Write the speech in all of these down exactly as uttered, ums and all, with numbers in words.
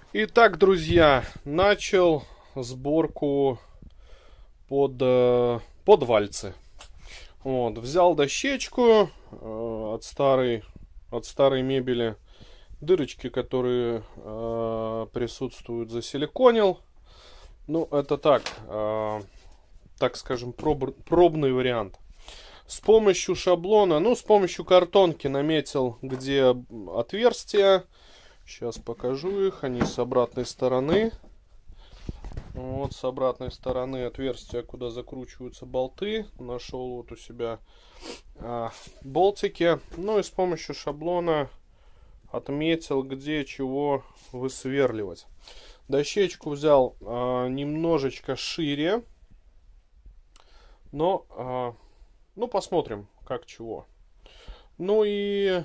Итак, друзья, начал сборку под, э, под вальцы. Вот, взял дощечку э, от старой, от старой мебели, дырочки, которые э, присутствуют, засиликонил. Ну, это так, э, так скажем, проб, пробный вариант. С помощью шаблона, ну, с помощью картонки наметил, где отверстия. Сейчас покажу их, они с обратной стороны. Вот с обратной стороны отверстия, куда закручиваются болты. Нашел вот у себя а, болтики. Ну и с помощью шаблона отметил, где чего высверливать. Дощечку взял а, немножечко шире. Но, а, ну посмотрим, как чего. Ну и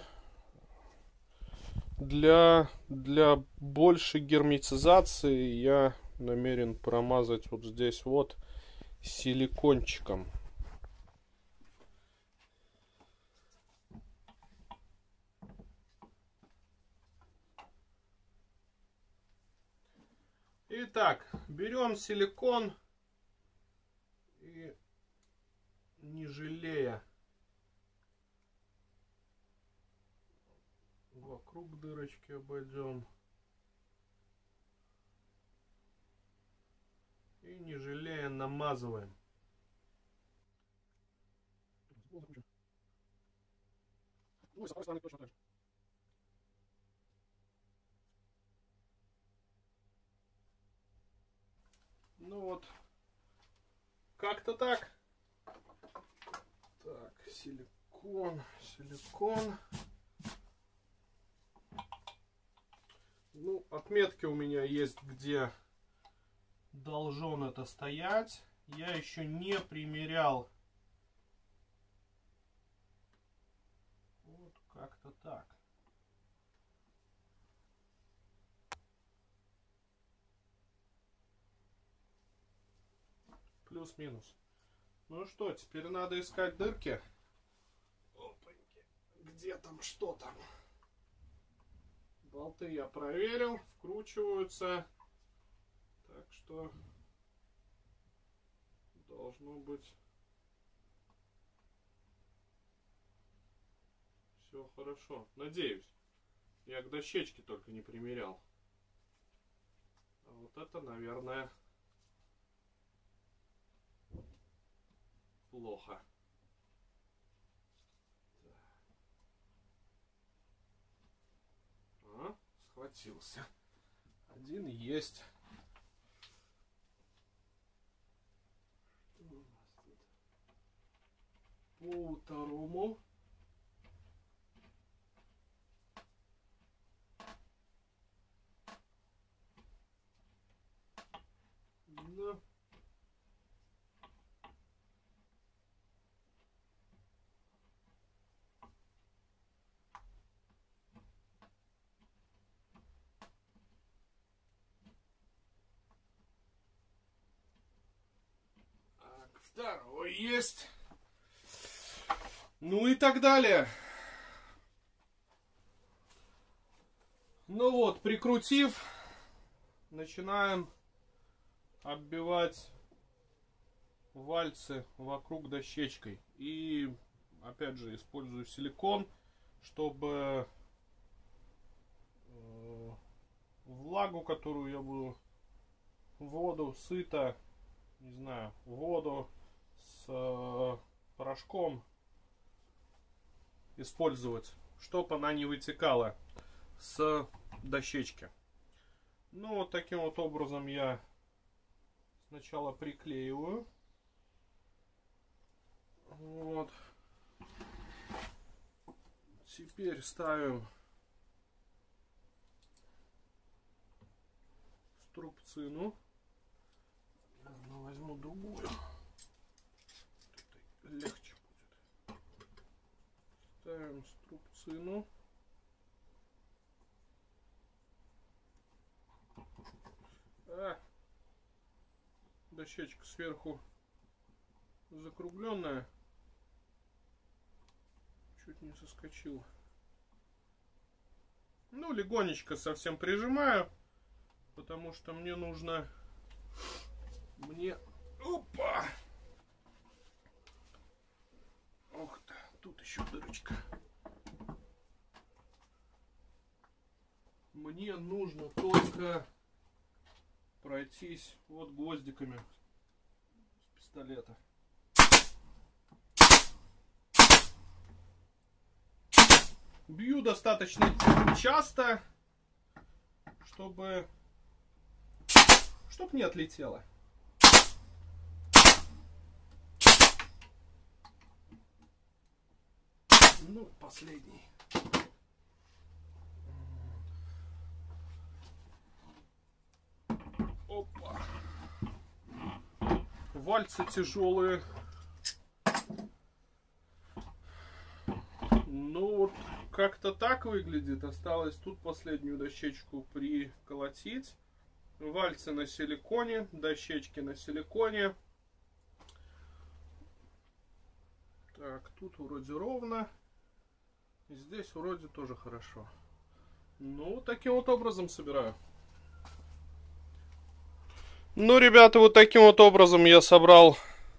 для, для большей герметизации я намерен промазать вот здесь вот силикончиком. Итак, берем силикон и, не жалея, вокруг дырочки обойдем. И не жалея намазываем. Ну и с одной стороны точно так же. Ну вот, как-то так. Так, силикон, силикон. Ну, отметки у меня есть, где должен это стоять. Я еще не примерял. Вот как-то так. Плюс-минус. Ну что, теперь надо искать дырки. Опаньки. Где там, что там? Болты я проверил, вкручиваются. Так что должно быть все хорошо. Надеюсь. Я к дощечке только не примерял. А вот это, наверное, плохо. А, схватился. Один есть. Что у нас тут? По второму. Да. Так, второй есть. Ну и так далее. Ну вот, прикрутив, начинаем оббивать вальцы вокруг дощечкой. И опять же использую силикон, чтобы э, влагу, которую я буду, воду, сыто, не знаю, воду с э, порошком использовать, чтобы она не вытекала с дощечки. Ну вот таким вот образом я сначала приклеиваю. Вот. Теперь ставим струбцину. Наверное, возьму другую. Это легче будет. Ставим струбцину. А, дощечка сверху закругленная. Чуть не соскочил. Ну, легонечко совсем прижимаю. потому что мне нужно... Мне... Опа! Ух ты, тут еще дырочка. Мне нужно только пройтись вот гвоздиками с пистолета. Бью достаточно часто, чтобы, чтобы не отлетело. Ну, последний. Опа. Вальцы тяжелые. Ну вот как-то так выглядит. Осталось тут последнюю дощечку приколотить. Вальцы на силиконе, дощечки на силиконе. Так, тут вроде ровно. Здесь вроде тоже хорошо. Ну, таким вот образом собираю. Ну, ребята, вот таким вот образом я собрал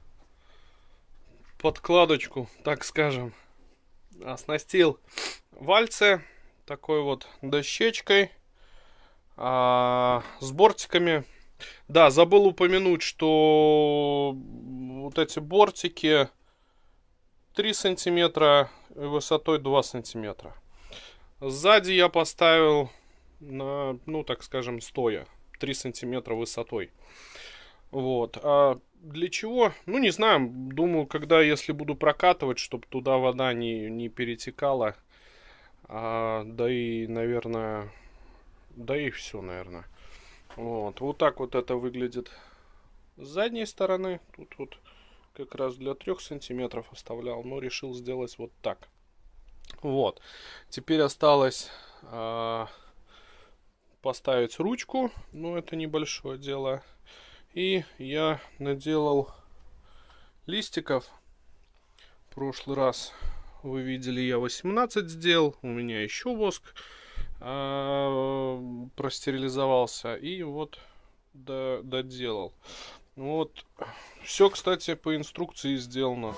подкладочку, так скажем. Оснастил вальцы такой вот дощечкой, а, с бортиками. Да, забыл упомянуть, что вот эти бортики три сантиметра высотой два сантиметра. Сзади я поставил на, ну так скажем, стоя три сантиметра высотой. Вот. А для чего? Ну, не знаю. Думаю, когда, если буду прокатывать, чтобы туда вода не, не перетекала. А, да и, наверное, да и все, наверное. Вот. Вот так вот это выглядит с задней стороны. Тут вот как раз для трех сантиметров оставлял, но решил сделать вот так. Вот. Теперь осталось а, поставить ручку. Но это небольшое дело. И я наделал листиков. В прошлый раз вы видели, я восемнадцать сделал. У меня еще воск а, простерилизовался. И вот до, доделал. Вот. Все, кстати, по инструкции сделано.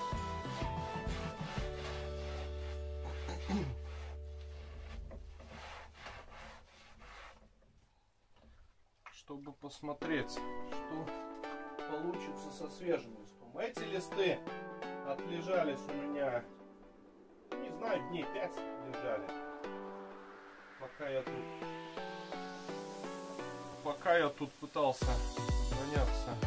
Чтобы посмотреть, что получится со свежим листом. Эти листы отлежались у меня, не знаю, дней пять лежали. Пока я тут, пока я тут пытался заняться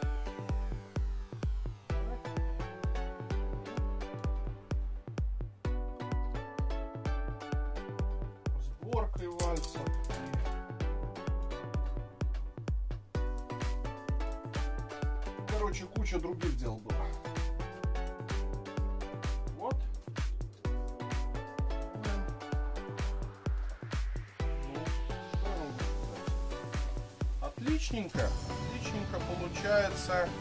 сборкой вальцев. Короче, куча других дел было. Вот. Ну, что я могу сказать? Отличненько. Отличненько получается.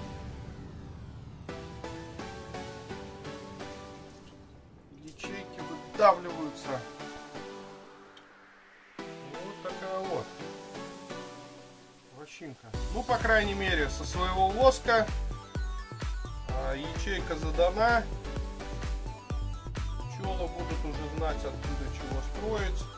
Ячейки выдавливаются. Вот такая вот вощинка. Ну, по крайней мере, со своего воска ячейка задана. Пчелы будут уже знать, откуда чего строить.